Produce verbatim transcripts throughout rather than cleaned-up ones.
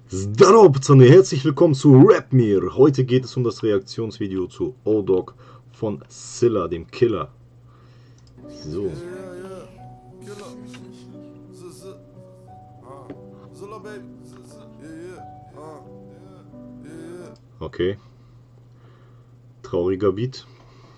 Здорово, пацаны, herzlich willkommen zu Rap Mir. Heute geht es um das Reaktionsvideo zu O-Dog von Silla, dem Killer. So. Okay. Trauriger Beat.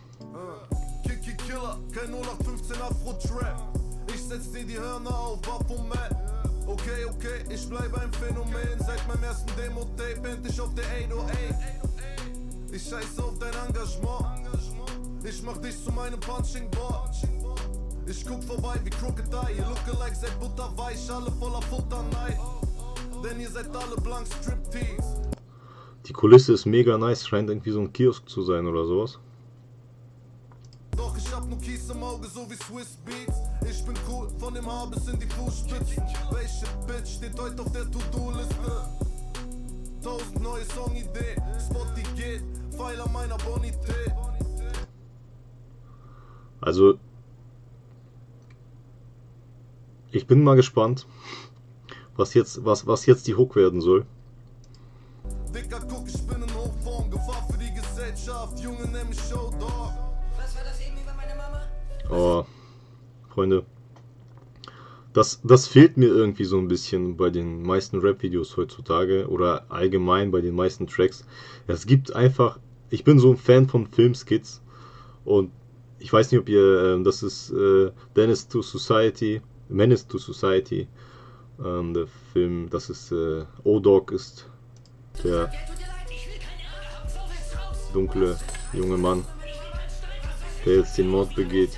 Kein null acht fünfzehn Afro-Trap. Ich setz dir die Hörner auf, Baphomet. Okay, okay, ich bleibe ein Phänomen. Seit meinem ersten Demo-Tape endlich auf der acht null acht. Ich scheiße auf dein Engagement. Ich mach dich zu meinem Punching Board. Ich guck vorbei wie Crocodile. Ihr Lookalike seid butterweich, alle voller Futterneid. Denn ihr seid alle blank Striptease. Die Kulisse ist mega nice, scheint irgendwie so ein Kiosk zu sein oder sowas. Doch ich hab nur Kies im Auge, so wie Swiss Beats. Ich bin cool, von dem Haar bis in die Fußspitzen. Welche Bitch steht heute auf der To-Do-Liste? Tausend neue Songideen, Spotty geht, Pfeiler meiner Bonität. Also, ich bin mal gespannt, was jetzt, was, was jetzt die Hook werden soll. Dicker, guck, ich bin in Hochform, Gefahr für die Gesellschaft. Junge, nenn mich Showdog. Was war das eben über meine Mama? Oh, Freunde, das, das fehlt mir irgendwie so ein bisschen bei den meisten Rap-Videos heutzutage oder allgemein bei den meisten Tracks. Es gibt einfach, ich bin so ein Fan von Filmskits und ich weiß nicht, ob ihr, äh, das ist äh, Menace to Society, Menace to Society, ähm, der Film, das ist äh, O-Dog ist der dunkle junge Mann, der jetzt den Mord begeht.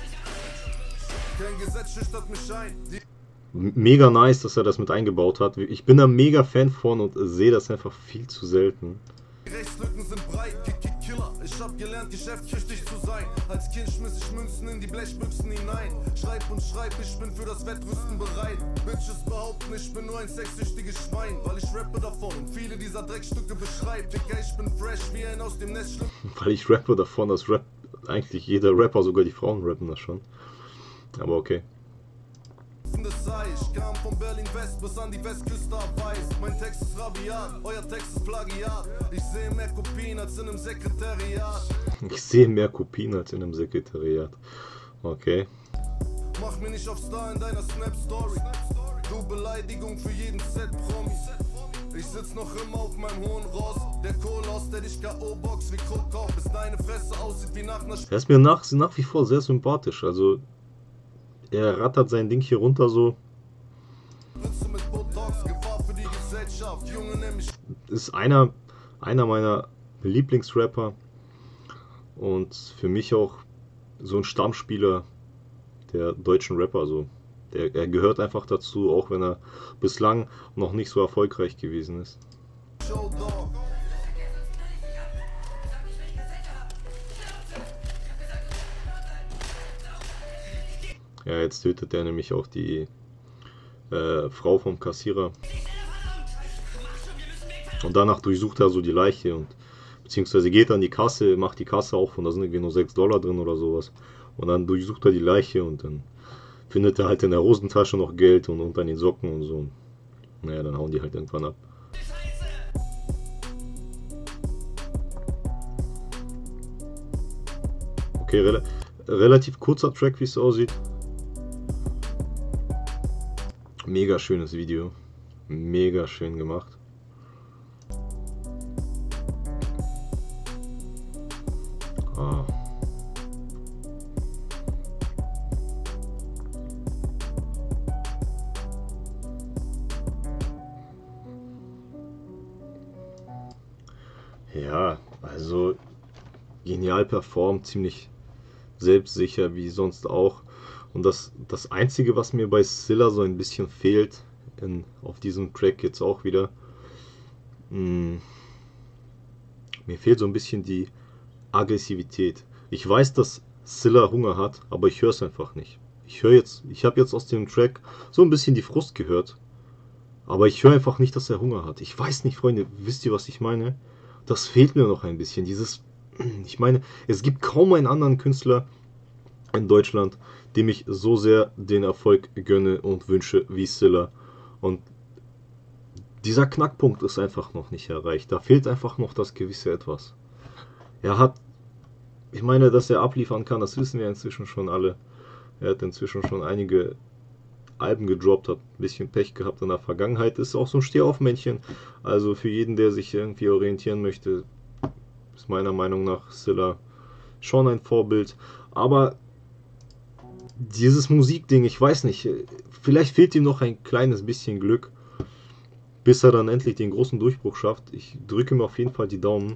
Mega nice, dass er das mit eingebaut hat. Ich bin da mega Fan von und sehe das einfach viel zu selten. Die Rechtslücken sind breit, Kick, Kick, Killer. Ich hab gelernt, geschäftstüchtig zu sein. Als Kind schmiss ich Münzen in die Blechbüchsen hinein. Schreib und schreib, ich bin für das Wettrüsten bereit. Bitches behaupten, ich bin nur ein sexsüchtiges Schwein, weil ich rappe davon und viele dieser Dreckstücke beschreibt. Digga, ich bin fresh wie ein aus dem Nest schlüpfen. Weil ich rappe davon, dass Rap, eigentlich jeder Rapper, sogar die Frauen rappen das schon. Aber okay. Ich kam von Berlin West bis an die Westküste weiß. Mein Text ist rabiat, euer Text ist Plagiat. Ich sehe mehr Kopien als in einem Sekretariat. Ich sehe mehr Kopien als in einem Sekretariat. Okay. Mach mir nicht auf Star in deiner Snap-Story. Du Beleidigung für jeden Z-Promi. Ich sitz noch immer auf meinem hohen Ross. Der Kolos, der dich K O-Box wie Krokop, bis deine Fresse aussieht wie nach einer... Er ist mir nach, nach wie vor sehr sympathisch, also... Er rattert sein Ding hier runter so. Ist einer, einer meiner Lieblingsrapper und für mich auch so ein Stammspieler der deutschen Rapper. So. Der, er gehört einfach dazu, auch wenn er bislang noch nicht so erfolgreich gewesen ist. Ja, jetzt tötet er nämlich auch die äh, Frau vom Kassierer. Und danach durchsucht er so die Leiche und beziehungsweise geht an die Kasse, macht die Kasse auf und da sind irgendwie nur sechs Dollar drin oder sowas. Und dann durchsucht er die Leiche und dann findet er halt in der Hosentasche noch Geld und unter den Socken und so. Naja, dann hauen die halt irgendwann ab. Okay, rel relativ kurzer Track, wie es aussieht. Mega schönes Video. Mega schön gemacht. Ah. Ja, also genial performt, ziemlich selbstsicher wie sonst auch. Und das, das Einzige, was mir bei Silla so ein bisschen fehlt, in, auf diesem Track jetzt auch wieder, mh, mir fehlt so ein bisschen die Aggressivität. Ich weiß, dass Silla Hunger hat, aber ich höre es einfach nicht. Ich höre jetzt, ich habe jetzt aus dem Track so ein bisschen die Frust gehört, aber ich höre einfach nicht, dass er Hunger hat. Ich weiß nicht, Freunde, wisst ihr, was ich meine? Das fehlt mir noch ein bisschen. Dieses, ich meine, es gibt kaum einen anderen Künstler in Deutschland, dem ich so sehr den Erfolg gönne und wünsche wie Silla. Und dieser Knackpunkt ist einfach noch nicht erreicht. Da fehlt einfach noch das gewisse Etwas. Er hat, ich meine, dass er abliefern kann, das wissen wir inzwischen schon alle. Er hat inzwischen schon einige Alben gedroppt, hat ein bisschen Pech gehabt in der Vergangenheit, ist auch so ein Stehaufmännchen. Also für jeden, der sich irgendwie orientieren möchte, ist meiner Meinung nach Scylla schon ein Vorbild. Aber dieses Musikding, ich weiß nicht, vielleicht fehlt ihm noch ein kleines bisschen Glück, bis er dann endlich den großen Durchbruch schafft. Ich drücke ihm auf jeden Fall die Daumen.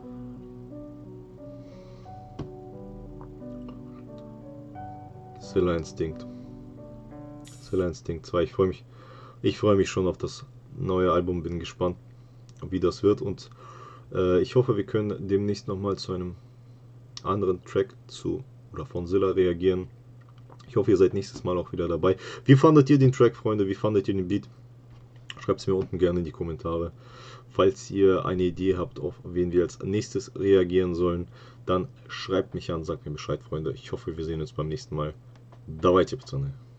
Scylla Instinct. Scylla Instinct zwei. Ich freue mich, ich freue mich schon auf das neue Album, bin gespannt, wie das wird, und äh, ich hoffe, wir können demnächst nochmal zu einem anderen Track zu oder von Scylla reagieren. Ich hoffe, ihr seid nächstes Mal auch wieder dabei. Wie fandet ihr den Track, Freunde? Wie fandet ihr den Beat? Schreibt es mir unten gerne in die Kommentare. Falls ihr eine Idee habt, auf wen wir als nächstes reagieren sollen, dann schreibt mich an, sagt mir Bescheid, Freunde. Ich hoffe, wir sehen uns beim nächsten Mal. Давайте, пацаны.